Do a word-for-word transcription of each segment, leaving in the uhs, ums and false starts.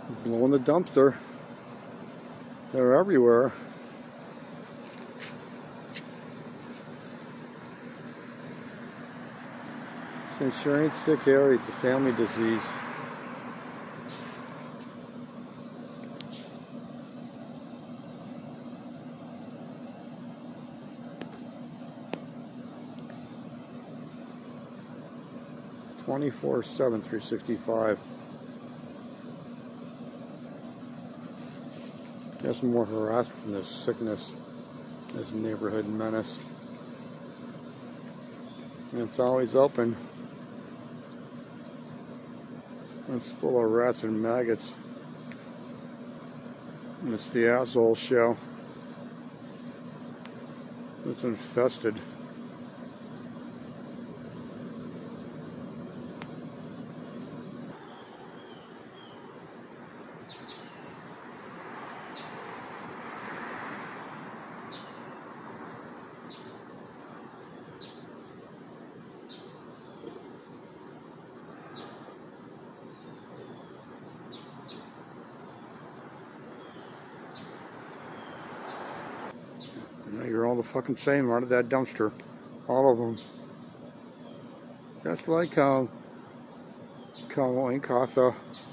blowing the dumpster. They're everywhere. It's insurance sick area. It's a family disease. twenty-four seven, three sixty-five. Guess more harassed from this sickness, this neighborhood menace. And it's always open. It's full of rats and maggots. And it's the asshole show. It's infested. You're all the fucking same out of that dumpster. All of them. Just like how Kao and Katha.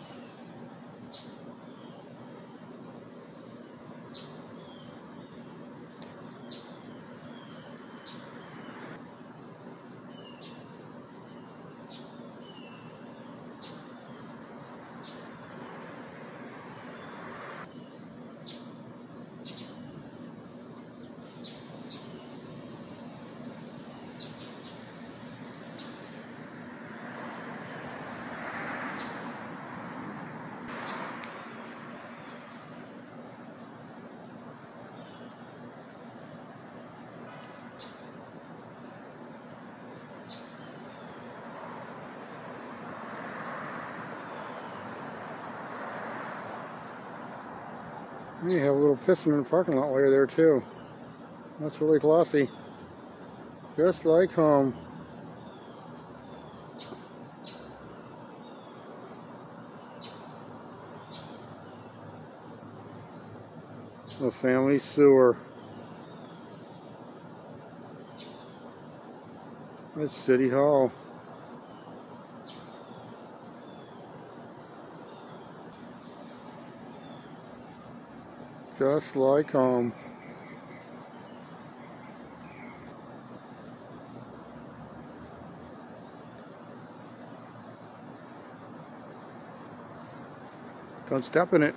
You have a little piston in the parking lot while you're there too. That's really classy. Just like home. The family sewer. It's City Hall. Just like home. Don't step in it.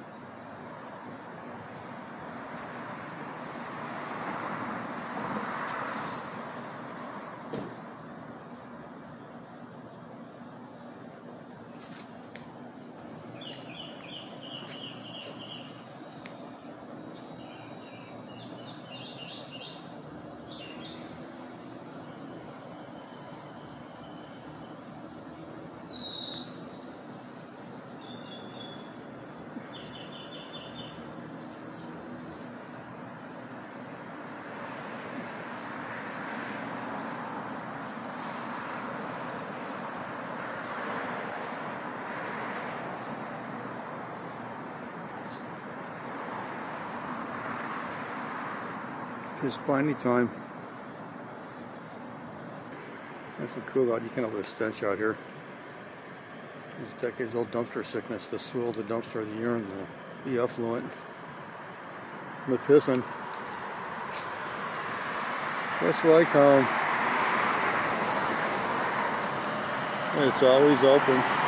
Just by any time. That's a cool out. You can't have a stench out here. It's decades old dumpster sickness. The swill of the dumpster, the urine, the, the effluent, the pissing. Just like home. It's always open.